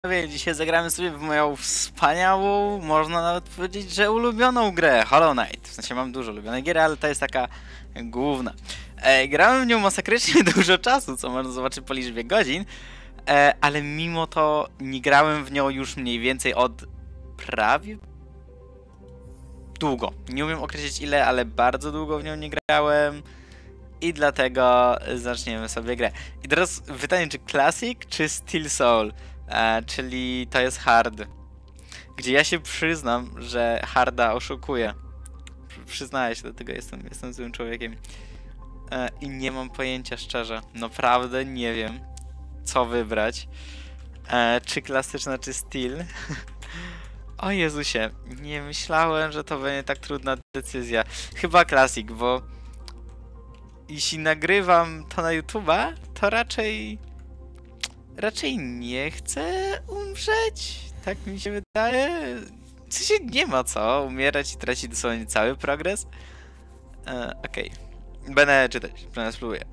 Dzisiaj zagramy sobie w moją wspaniałą, można nawet powiedzieć, że ulubioną grę, Hollow Knight. W sensie mam dużo ulubionej gier, ale to jest taka główna. Grałem w nią masakrycznie dużo czasu, co można zobaczyć po liczbie godzin, ale mimo to nie grałem w nią już mniej więcej od prawie... długo. Nie umiem określić ile, ale bardzo długo w nią nie grałem. I dlatego zaczniemy sobie grę. I teraz pytanie, czy Classic, czy Steel Soul? Czyli to jest hard. Gdzie ja się przyznam, że harda oszukuję. Przyznaję się do tego, jestem złym człowiekiem. I nie mam pojęcia szczerze. Naprawdę nie wiem, co wybrać. Czy klasyczna, czy Steel. O Jezusie, nie myślałem, że to będzie tak trudna decyzja. Chyba Classic, bo jeśli nagrywam to na YouTube'a, to raczej nie chcę umrzeć. Tak mi się wydaje. W sensie nie ma co umierać i tracić dosłownie cały progres. Okej. Będę czytać, przynajmniej spróbuję.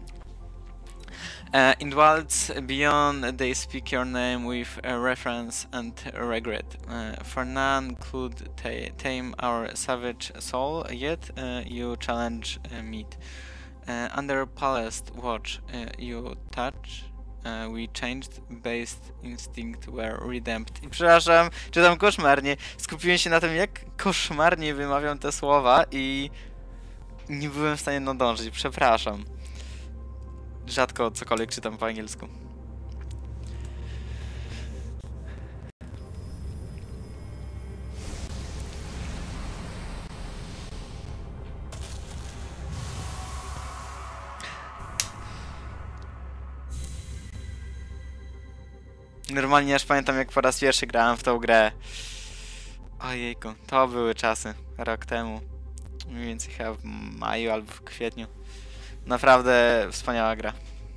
In worlds beyond, they speak your name with a reference and regret. For none could tame our savage soul, yet you challenge meat. Under Palest watch you touch. We changed based instinct were redeemed. I przepraszam, czytam koszmarnie. Skupiłem się na tym, jak koszmarnie wymawiam te słowa i nie byłem w stanie nadążyć. Przepraszam. Rzadko cokolwiek czytam po angielsku. Normalnie aż pamiętam, jak po raz pierwszy grałem w tą grę. Ojejku, to były czasy. Rok temu. Mniej więcej chyba w maju albo w kwietniu. Naprawdę wspaniała gra.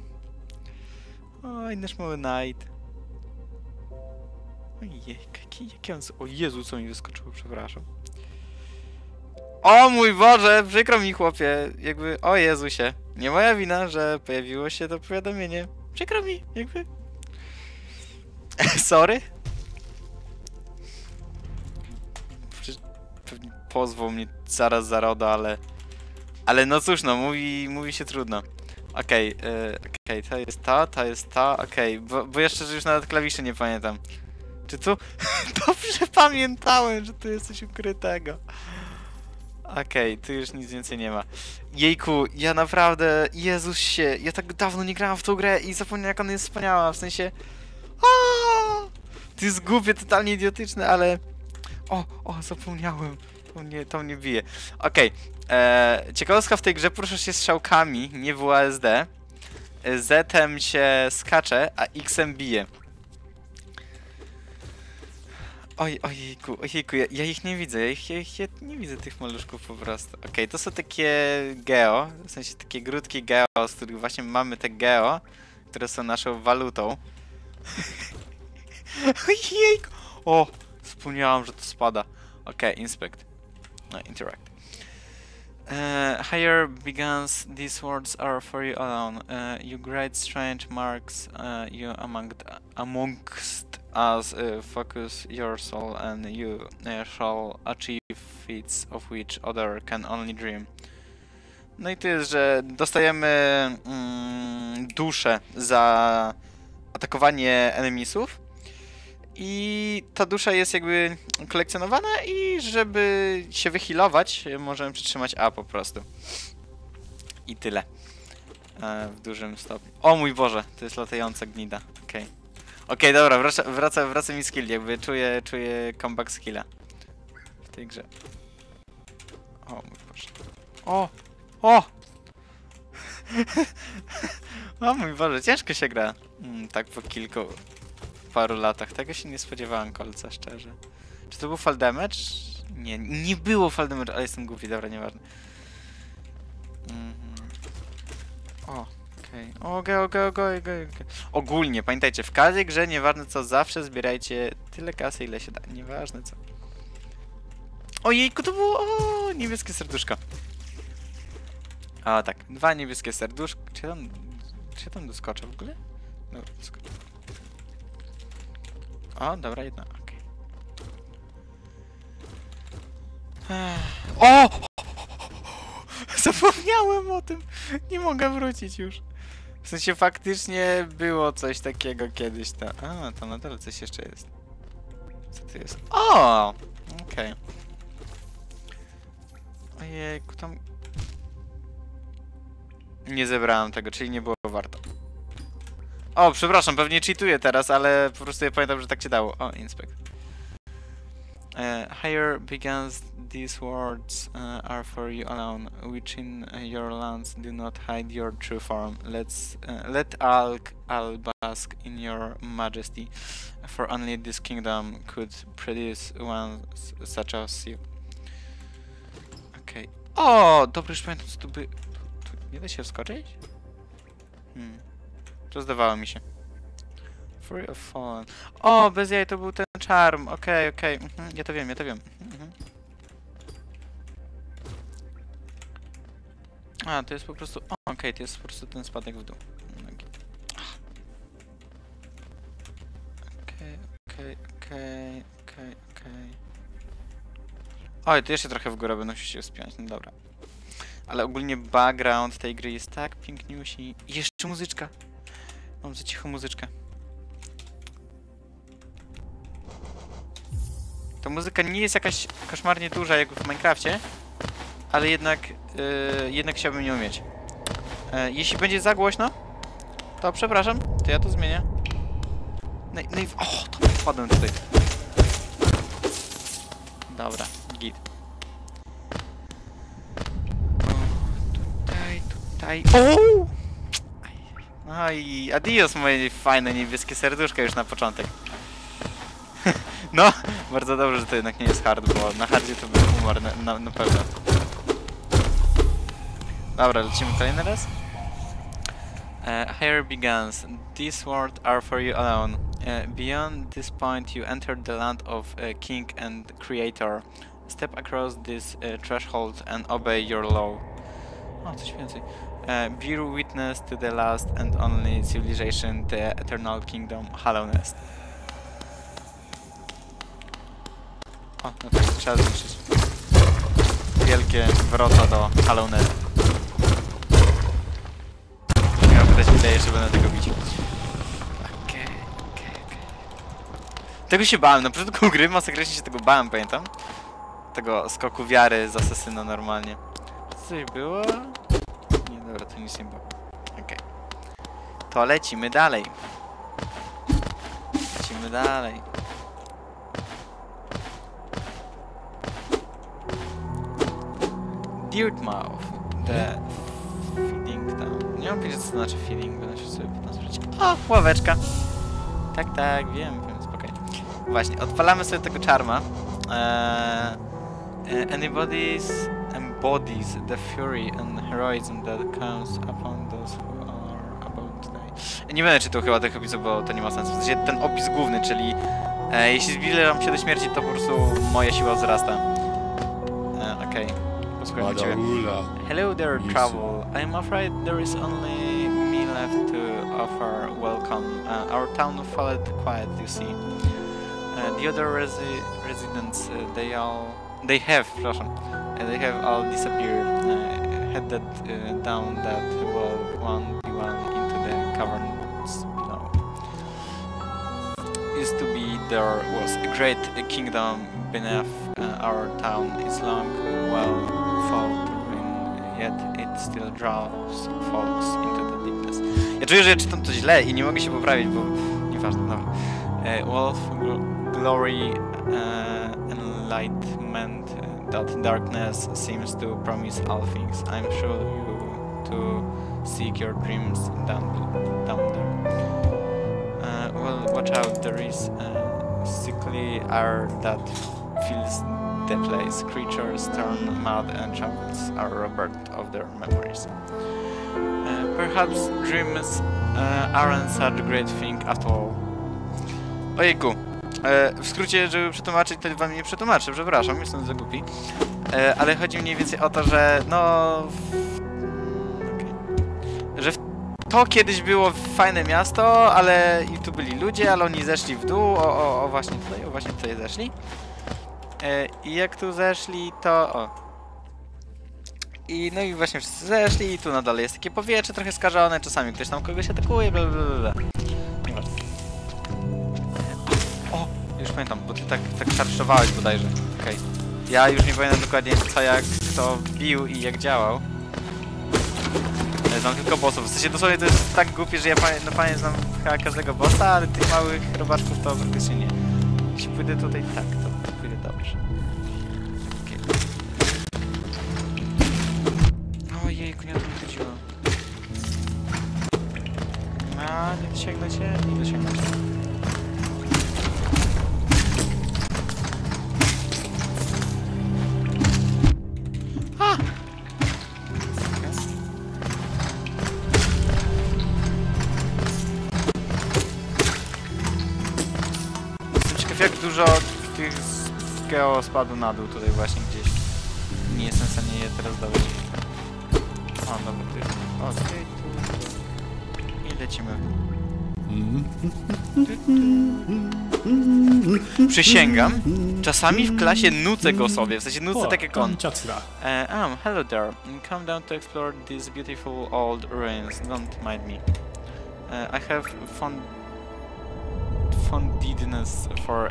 Oj, nasz mały Knight. Ojej, jaki on... O Jezu, co mi wyskoczyło, przepraszam. O mój Boże, przykro mi, chłopie. Jakby, o Jezusie. Nie moja wina, że pojawiło się to powiadomienie. Przykro mi, jakby... Sorry? Pewnie pozwał mnie zaraz za RODO, ale no cóż, no, mówi się trudno. Okej, to jest to, okej, bo jeszcze już nawet klawiszy nie pamiętam. Czy tu... Dobrze pamiętałem, że tu jest coś ukrytego. Okej, tu już nic więcej nie ma. Jejku, ja naprawdę... Jezusie, ja tak dawno nie grałem w tą grę i zapomniałem, jak ona jest wspaniała, w sensie... To jest głupie, totalnie idiotyczne, ale... O, zapomniałem. To mnie bije. Okej. Ciekawostka w tej grze, poruszasz się strzałkami, nie WASD. Z-em się skacze, a X-em bije. Ojejku, ja ich nie widzę, ja nie widzę tych maluszków po prostu. Okej, to są takie geo, w sensie takie grudki geo, z których właśnie mamy te geo, które są naszą walutą. Ojejku! O! Wspomniałam, że to spada. Okej, inspect. Interact. Higher begins, these words are for you alone. You great strange marks you amongst us focus your soul and you shall achieve feats of which other can only dream. No i to jest, że dostajemy duszę za atakowanie enemisów. I ta dusza jest jakby kolekcjonowana i żeby się wyhealować, możemy przytrzymać A po prostu. I tyle. W dużym stopniu. O mój Boże, to jest latająca gnida. Okej, dobra, wraca mi skill, jakby czuję comeback skilla w tej grze. O mój Boże. O! O mój Boże, ciężko się gra. Tak po paru latach. Tego się nie spodziewałem, kolca, szczerze. Czy to był fall damage? Nie było fall damage, ale jestem głupi, dobra, nieważne. Okej. Ogólnie, pamiętajcie, w każdej grze, nieważne co, zawsze zbierajcie tyle kasy, ile się da. Nieważne co. Ojejku, to było... O, niebieskie serduszko. O, tak, 2 niebieskie serduszka. Czy ja tam doskoczę w ogóle? Dobra, doskoczę. O, dobra, jedna, okej. O! Zapomniałem o tym! Nie mogę wrócić już. W sensie faktycznie było coś takiego kiedyś. To na dole coś jeszcze jest. Co to jest? O! Okej. Ojejku, tam... Nie zebrałem tego, czyli nie było warto. O, przepraszam, pewnie cheatuję teraz, ale po prostu ja pamiętam, że tak się dało. O, inspect. Here begins these words are for you alone, which in your lands do not hide your true form. Let all bask in your majesty, for only this kingdom could produce one such as you. Okej. O, dobrze, już pamiętam, co tu by... Tu nie da się wskoczyć? To zdawało mi się. Fury of Fallen. O, bez jaj, to był ten charm. Okej. Ja to wiem. A, to jest po prostu... Okej, to jest po prostu ten spadek w dół. Okej. Oj, to jeszcze trochę w górę będę się wspiąć, no dobra. Ale ogólnie background tej gry jest tak piękniusi. I jeszcze muzyczka. Mam za cicho muzyczkę. Ta muzyka nie jest jakaś koszmarnie duża jak w Minecrafcie, ale jednak chciałbym nią mieć. Jeśli będzie za głośno, to przepraszam, to ja to zmienię. O, to wpadłem tutaj. Dobra, git. Tutaj. O! No i adios moje fajne niebieskie serduszka już na początek. No, bardzo dobrze, że to jednak nie jest hard, bo na hardzie to był humor na pewno. Dobra, lecimy kolejny raz. Here begins. These words are for you alone. Beyond this point you enter the land of King and Creator. Step across this threshold and obey your law. O, coś więcej. Bear witness to the last and only civilization, the eternal kingdom, Hallownest. O, no tak, trzeba zniszczyć. Wielkie wrota do Hallownest. Ja też wydaje, że będę tego bić. Okej. Tego się bałem, na początku gry masakrycznie się tego bałem, pamiętam. Tego skoku wiary z asesyna normalnie. Coś było? Nie, dobra, to nic nie było. Okej. To lecimy dalej. Dirtmouth, the feeding town. Nie mam pojęcia, co to znaczy feeding, będę się sobie sprawdzić. O, ławeczka. Tak, wiem, spokojnie. Właśnie, odpalamy sobie tego charma. Embodies the fury and heroism that comes upon those who are about today. Nie będę czytał chyba tych opisów, bo to nie ma sensu. W sensie ten opis główny, czyli jeśli zbliżam się do śmierci, to po prostu moja siła wzrasta. Okej. Posłuchajmy ciebie. Hello there, travel. I'm afraid there is only me left to offer welcome. Our town falleth quiet, you see. The other residents, they have all disappeared, headed down that wall one by one into the caverns below. Used to be there was a great kingdom beneath our town. It's long, well fought ruin, yet it still draws folks into the deepness. Ja czuję, że ja czytam to źle i nie mogę się poprawić, bo nieważne, dobra. Wealth, glory, enlightenment, that darkness seems to promise all things. I'm sure you to seek your dreams down there. Well, watch out, there is sickly air that fills the place. Creatures turn mad and travels are robbed of their memories. Perhaps dreams aren't such a great thing at all. Ojejku. W skrócie, żeby przetłumaczyć, to wam nie przetłumaczę, przepraszam, jestem za głupi. Ale chodzi mniej więcej o to, że no... że w to kiedyś było fajne miasto, ale i tu byli ludzie, ale oni zeszli w dół, o właśnie tutaj zeszli. I jak tu zeszli, to no i właśnie wszyscy zeszli i tu na dole jest takie powietrze trochę skażone, czasami ktoś tam kogoś atakuje, blablabla. Nieważne. O! Już pamiętam, bo ty tak szarżowałeś bodajże. Okej. Ja już nie pamiętam dokładnie co jak kto bił i jak działał. Znam tylko bossów. W sensie dosłownie to jest tak głupie, że ja pamiętam znam chyba każdego bossa, ale tych małych robaczków to praktycznie nie. Jeśli pójdę tutaj tak, to pójdę dobrze. Ojejku, nie o to mi chodziło. A, nie dosięgnę cię, nie dosięgnę cię. A! Jestem ciekaw, jak dużo tych geo spadło na dół tutaj właśnie gdzieś. Nie jestem w stanie je teraz dowiedzieć. O, dobra, tu jest. Okej, tu. I lecimy. Przysięgam, czasami w klasie nucę go sobie, w sensie nucę tak jak on. Hello there. Come down to explore these beautiful old ruins. Don't mind me. I have fondness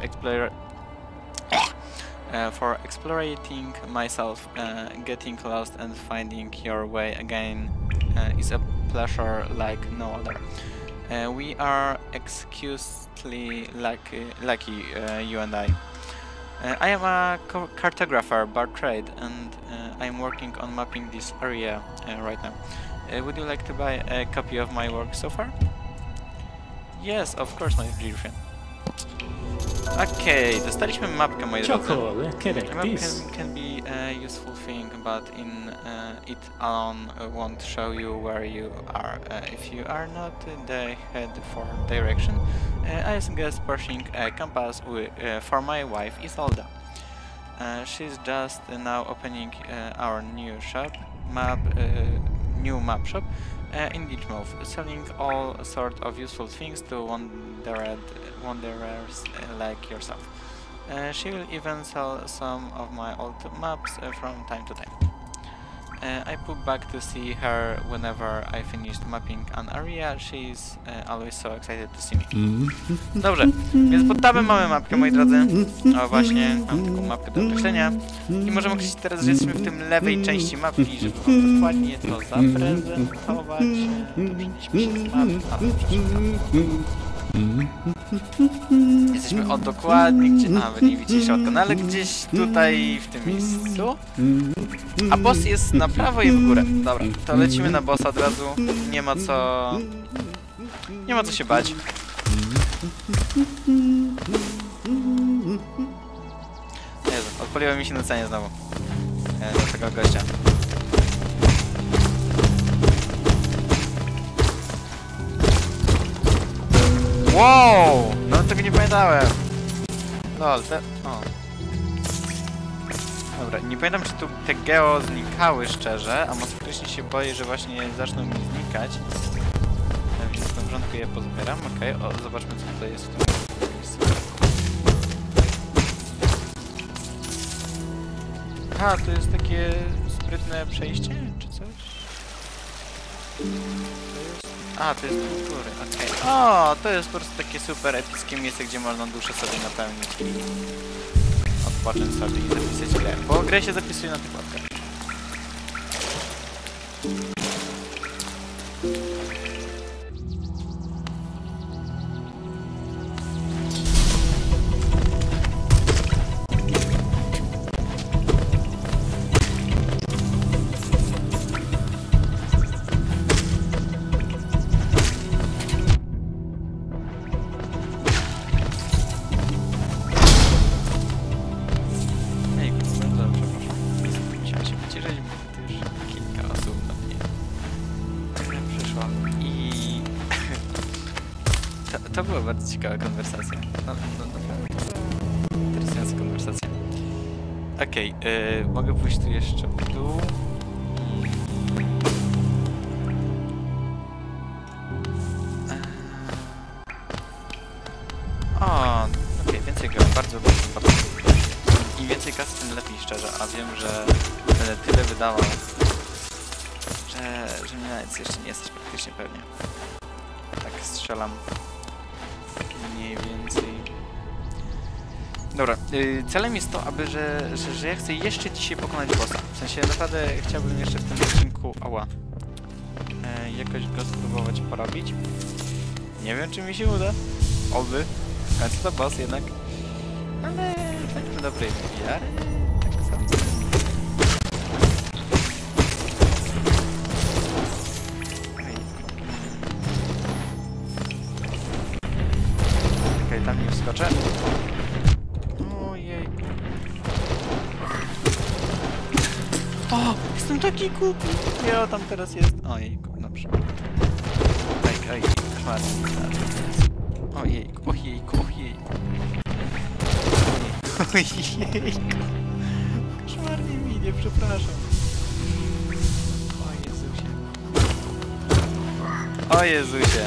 for exploring myself, getting lost and finding your way again is a pleasure like no other. We are excusely lucky, you and I. I am a cartographer by trade, and I am working on mapping this area right now. Would you like to buy a copy of my work so far? Yes, of course, my dear friend. Okej, dostaliśmy mapkę, moi drodzy. Map can be a useful thing, but it alone won't show you where you are. If you are not the head for direction, I suggest pushing a compass for my wife Isolda. She's just now opening our new map shop in Ditchmouth, selling all sorts of useful things to wanderers like yourself. She will even sell some of my old maps from time to time. I put back to see her whenever I finished mapping an area. She's always so excited to see me. Dobrze, więc pod tabem mamy mapkę, moi drodzy. O właśnie, mam taką mapkę do określenia. I możemy określić teraz, że jesteśmy w tym lewej części mapki, żeby wam dokładnie to zaprezentować. Przenieśmy się z mapy. Jesteśmy dokładnie gdzie... A, wy nie widzicie środka, no ale gdzieś tutaj w tym miejscu. A boss jest na prawo i w górę. Dobra, to lecimy na bossa od razu. Nie ma co... Nie ma co się bać. Jezu, odpaliło mi się nucenie znowu. Do tego gościa. Wow! No tego nie pamiętałem. Lol, o. Dobra, nie pamiętam, czy tu te geo znikały szczerze, a może faktycznie się boję, że właśnie zaczną mi znikać. Więc w porządku je pozbieram. Okej, zobaczmy, co tutaj jest w tym miejscu. Aha, to jest takie sprytne przejście, czy coś? A, to jest tu góry, okej. O, to jest po prostu takie super epickie miejsce, gdzie można duszę sobie napełnić i odpocząć sobie i zapisać grę. Bo grę się zapisuje na tych łapkach. To była bardzo ciekawa konwersacja. Interesująca konwersacja. Okej, mogę pójść tu jeszcze w dół. więcej kasy, tym lepiej, szczerze, a wiem, że będę tyle wydawał, że mnie nawet jeszcze nie jesteś praktycznie pewnie. Tak strzelam. Mniej więcej. Dobra, celem jest to, aby, że ja chcę jeszcze dzisiaj pokonać bossa. W sensie naprawdę chciałbym jeszcze w tym odcinku, jakoś go spróbować porobić. Nie wiem, czy mi się uda. Oby. W końcu to boss jednak. Ale będziemy dobrej wiary. Tak sądzę. Okej, tam nie wskoczę. Ojejku. O! Jestem taki głupi! Ja tam teraz jest. Ojejku, dobrze. Oj, koszmarnie. Ojejku, ojejku, ojejku. Ojejku. Koszmarnie mi nie, przepraszam. O Jezusie. O Jezusie.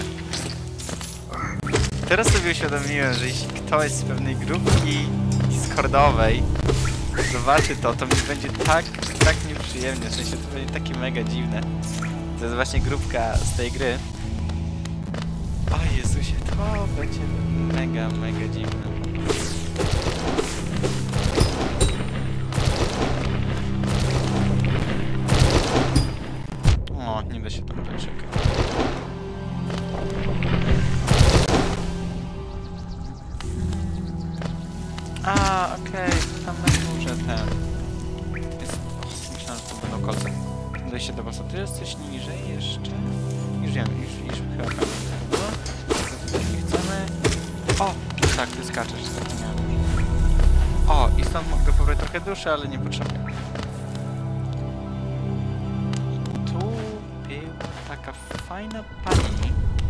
Teraz sobie uświadomiłem, że jeśli ktoś z pewnej grupki discordowej zobaczy to mi będzie tak nieprzyjemnie, w sensie to będzie takie mega dziwne. To jest właśnie grupka z tej gry. O Jezusie, to będzie mega dziwne. O, nie da się tam doczekać. A, okej, tam na górze ten. Jest... Myślałem, że to będą kolce. Dojście do bossa. Tu jest coś niżej jeszcze. Już wiem, już chyba było. Tutaj nie chcemy. O! Tak, ty skaczesz, zapomniałem. O, i stąd mogę pobrać trochę duszy, ale nie potrzebuję. I tu była taka fajna pani.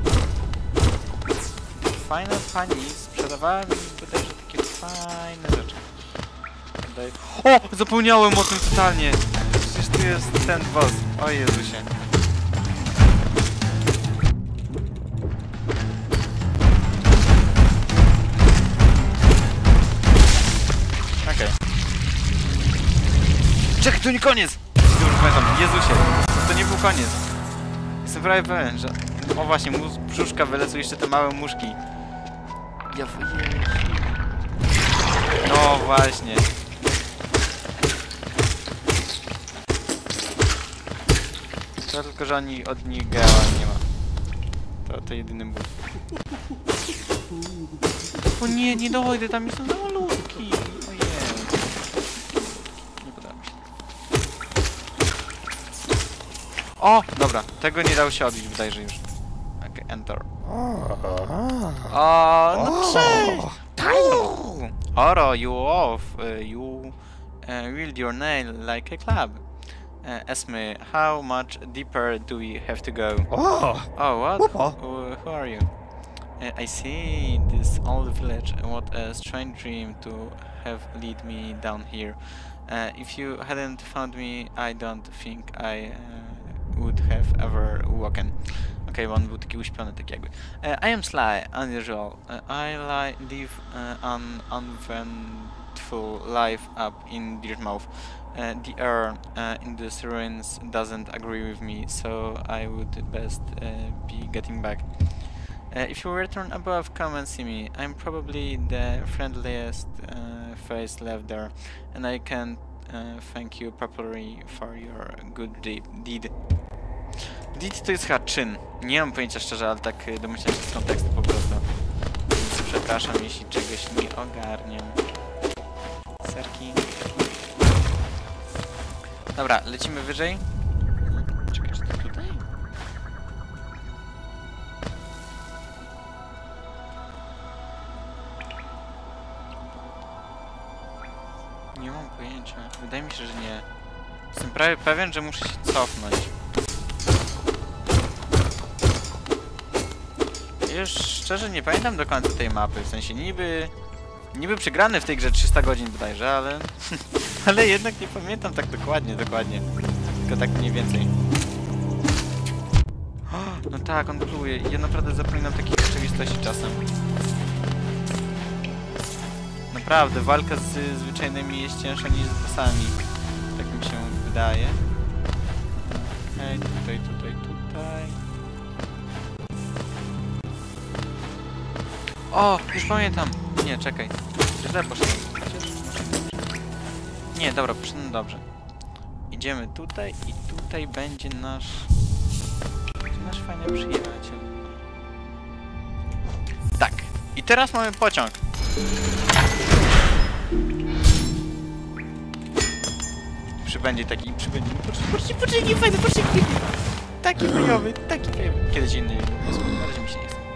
Fajna pani sprzedawała mi bodajże takie fajne rzeczy. Tutaj... O! Zapomniałem o tym totalnie! Przecież tu jest ten boss. O Jezusie. Okej. Czekaj, to nie koniec! Dobrze pamiętam. Jezusie. To nie był koniec. Jestem prawie pewien, że... O właśnie, mu z brzuszka wylecą jeszcze te małe muszki. Ja... No właśnie. To tylko, że oni od nich gała nie ma. To jedyny ból. O nie, nie dojdę, tam są za malutki. Ojej. Nie podoba mi się. O! Dobra, tego nie dało się odbić, bodajże już. Okej, enter. O, no cześć! Oro, you off. You wield your nail like a club. Ask me, how much deeper do we have to go? Oh, what? Who are you? I see this old village. What a strange dream to have lead me down here. If you hadn't found me, I don't think I would have ever walked. Okej, bo on był taki uśpiony, tak jakby. I am Sly, unusual. I live an uneventful life up in Dirtmouth. The air in these ruins doesn't agree with me, so I would best be getting back. If you return above, come and see me. I'm probably the friendliest face left there, and I can thank you properly for your good deed. Deed to jest chyba czyn. Nie mam pojęcia szczerze, ale tak domyślam się z kontekstu po prostu. Więc przepraszam, jeśli czegoś nie ogarniam. Serki. Dobra, lecimy wyżej. Czekaj, czy to tutaj? Nie mam pojęcia. Wydaje mi się, że nie. Jestem prawie pewien, że muszę się cofnąć. Już szczerze nie pamiętam do końca tej mapy. W sensie niby przegrany w tej grze 300 godzin bodajże, ale... ale jednak nie pamiętam tak dokładnie. Tylko tak mniej więcej. O, no tak, on pluje. Ja naprawdę zapominam takich rzeczywistości czasem. Naprawdę, walka z zwyczajnymi jest cięższa niż z bossami. Tak mi się wydaje. Okej, tutaj. O, już pamiętam. Nie, czekaj. Źle poszedłem. Nie, dobra, poszedłem dobrze. Idziemy tutaj i tutaj będzie nasz fajny przyjaciel. Tak. I teraz mamy pociąg. Przybędzie taki, Patrzcie, nie fajny, patrzcie, taki fajowy, Kiedyś inny, na razie mi się nie chce.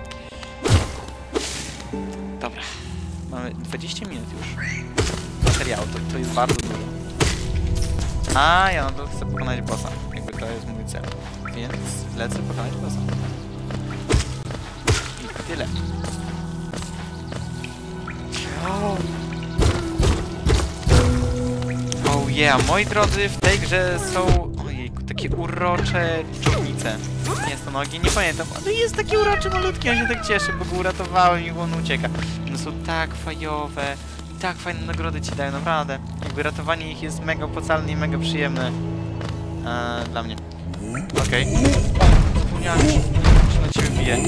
Dobra, mamy 20 minut już materiału, to jest bardzo dużo. A ja nadal chcę pokonać bossa, jakby to jest mój cel, więc lecę pokonać bossa. I tyle. Oh yeah, moi drodzy, w tej grze są, ojejku, takie urocze czubnice. Jest to nogi, nie pamiętam, ale jest taki uroczy malutki, on się tak cieszy, bo go uratowałem i on ucieka. One są tak fajowe i tak fajne nagrody ci dają, naprawdę. Jakby ratowanie ich jest mega opłacalne i mega przyjemne dla mnie. Okej. Zapomniałem, że na ciebie bije.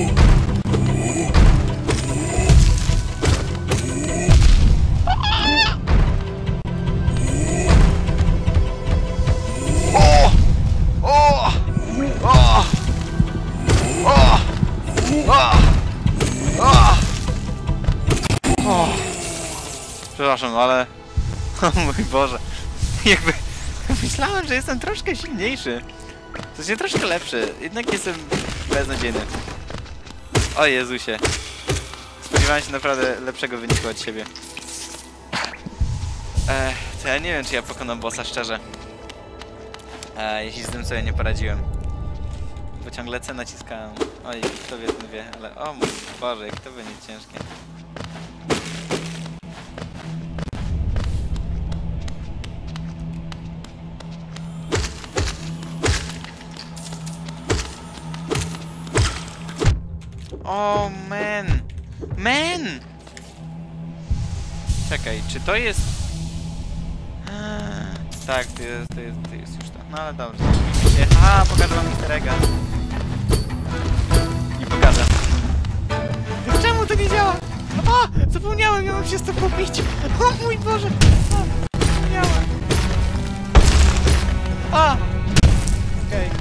Przepraszam, ale... O mój Boże. Jakby... Myślałem, że jestem troszkę silniejszy. To jest troszkę lepszy. Jednak jestem beznadziejny. O Jezusie. Spodziewałem się naprawdę lepszego wyniku od siebie. To ja nie wiem, czy ja pokonam bossa, szczerze. Jeśli z tym sobie nie poradziłem. Bo ciągle C naciskałem. Oj, kto wie, ten wie, ale o mój Boże, jak to będzie ciężkie. O, man! Man! Czekaj, czy to jest... Tak, to jest już to. No ale dobrze. Aha, pokażę wam easter egga. I pokażę. Czemu to nie działa? O! Zapomniałem, ja mam się z tobą pobić. O mój Boże! O, zapomniałem. O! Okej.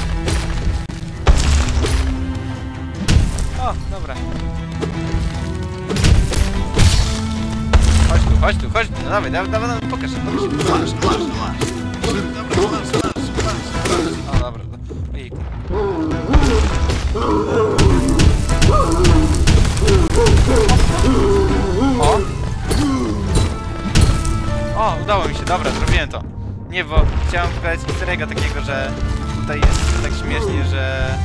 O, dobra. Chodź tu, no dawaj, pokaż. Masz. Dobra, masz. O, dobra. Ojejku. O, udało mi się, dobra, zrobiłem to. Nie, bo chciałem pokazać easter egga takiego, że tutaj jest tak śmiesznie, że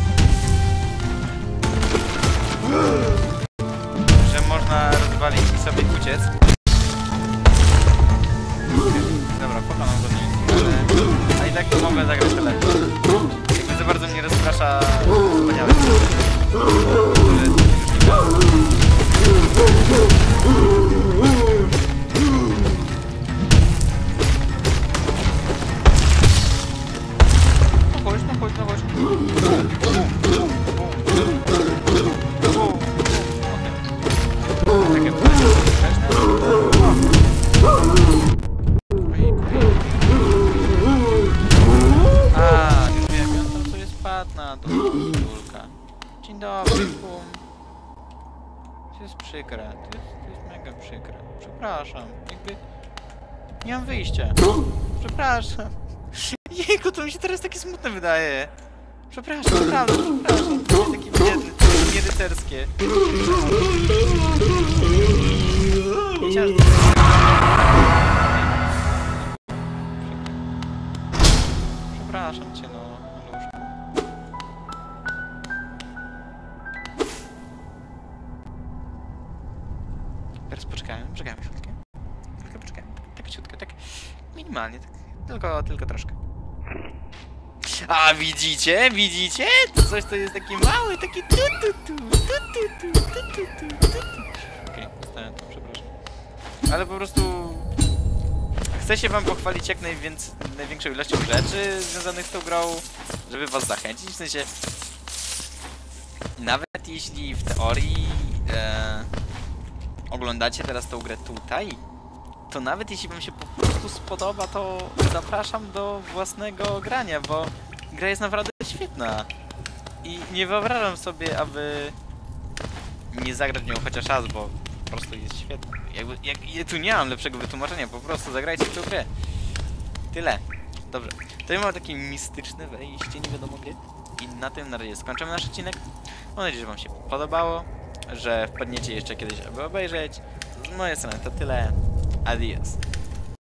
można rozwalić i sobie uciec. Dobra, pokonam go nie, ale i tak to mogę zagrać tyle. Jakby za bardzo mnie rozprasza wspaniały. No chodź. Już wiem, on tam sobie spadł na dół. Dzień dobry, bum. To jest przykre, to jest mega przykre. Przepraszam, jakby... Nie mam wyjścia. Przepraszam. Jejku, to mi się teraz takie smutne wydaje. Przepraszam, naprawdę, przepraszam. To jest takie biedne, nierycerskie. Przepraszam cię, no, Luszku. Teraz poczekałem chwilkę. Poczekałem, tak ciutko, tak minimalnie, tak, tylko troszkę. A widzicie? To coś to jest taki mały, taki Okej, zostałem to, przepraszam. ale po prostu chcę się wam pochwalić jak największą ilością rzeczy związanych z tą grą, żeby was zachęcić, w sensie nawet jeśli w teorii oglądacie teraz tą grę tutaj, to nawet jeśli wam się po prostu spodoba, to zapraszam do własnego grania, bo gra jest naprawdę świetna i nie wyobrażam sobie, aby nie zagrać w nią chociaż raz, bo po prostu jest świetna. Ja tu nie mam lepszego wytłumaczenia, po prostu zagrajcie w tę grę. Tyle. Dobrze. Tutaj mamy takie mistyczne wejście, nie wiadomo gdzie. I na tym na razie skończymy nasz odcinek. Mam nadzieję, że wam się podobało, że wpadniecie jeszcze kiedyś, aby obejrzeć. Z mojej strony to tyle. Adios.